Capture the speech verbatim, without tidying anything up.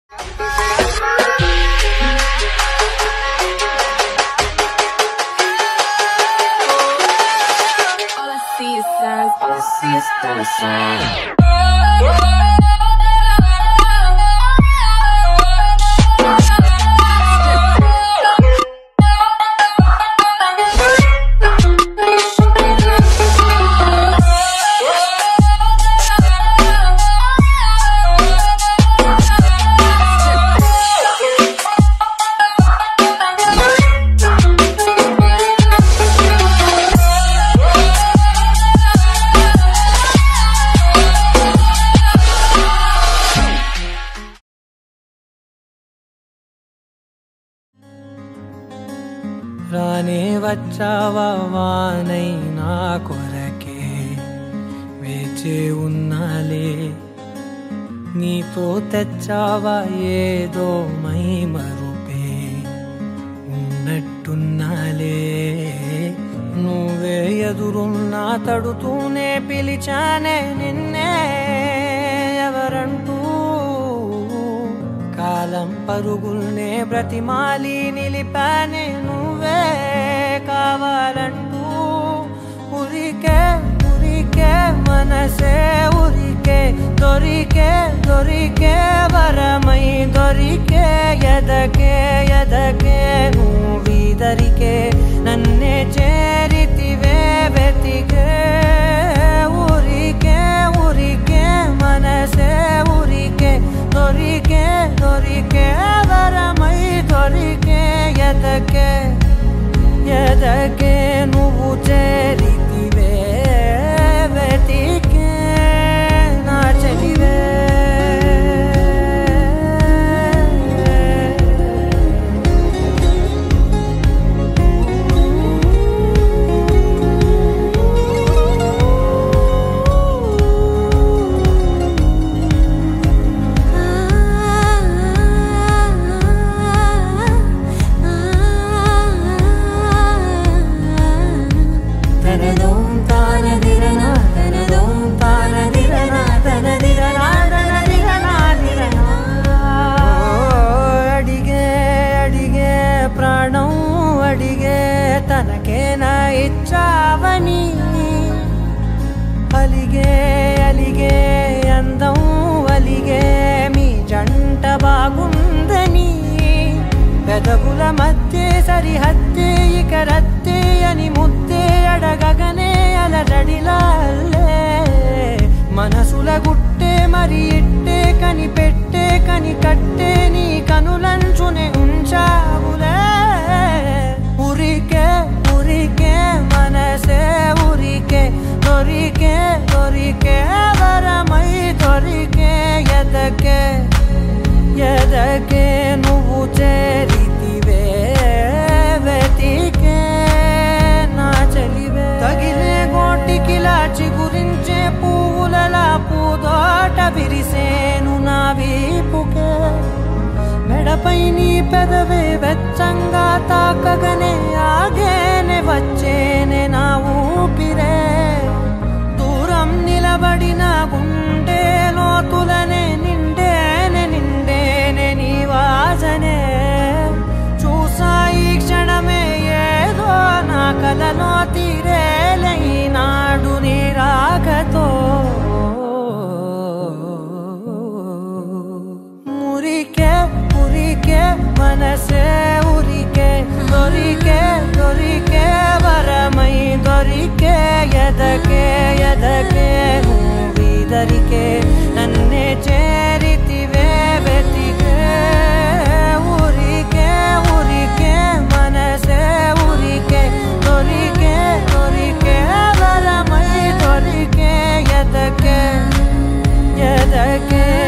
రానే వచ్చావా వానై నా కొరకే వేచే ఉన్నాలే నీతో తెచ్చావా ఏదో మై మరుపే ఉన్నట్టున్నాలే నువ్వే ఎదురున్నా తడుతూనే పిలిచానే నిన్నే ఎవరంటూ కాలం పరుగుల్నే బ్రతిమాలి నిలిపానే నువ్వే కావాలంటూ ఉరికే ఉరికే మనసే ఉరికే దొరికే దొరికే వరమై దొరికే ఎదకే ఎదకే నువ్విదరికే నన్నే చేరితివే వెతికే ఉరికే ఉరికే మనసే ఉరికే దొరికే దొరికే వరమై దొరికే ఎదకే ఎదకే నువ్వు చేరితివే వెతికే నా చెలివే తనకేనా ఇచ్చావని అలిగే అలిగే అందం అలిగే మీ జంట బాగుందని పెదవుల మధ్య సరిహద్దే ఇక రత్తే అని ముద్దే అడగగనే అలజడిలాల్లే మనసుల గుట్టే మరి ఇట్టే కని పెట్టే కని కట్టే నీ కనులంచునే ఉంచావులే ఉరికే ఉరికే మనసే ఉరికే దొరికే దొరికే వరమై దొరికే ఎదకే ఎదకే నువ్వు చేరితివే వెతికే నా చెలివే తగిలే గోటికిలా చిగురించే పువ్వులలా పూదోట విరిసేను నా వీపుకే మెడపై నీ పెదవే వెచ్చంగా తాకగనే ఆగేనే వచ్చేనే నా ఊపిరే దూరం నిలబడిన గుండె లోతులనే నిండేనే నిండేనే నీ వాసనే చూసా ఈ క్షణమే ఏదో నా కలలో తీరేలే ఈనాడు నీ రాకతో మురికే ఉరికే మనసే ఉరికే దొరికే దొరికే వరమై దొరికే ఎదకే ఎదకే నువ్విదరికే నన్నే చేరితివే వెతికే ఉరికే ఉరికే మనసే ఉరికే దొరికే దొరికే వరమై దొరికే ఎదకే ఎదకే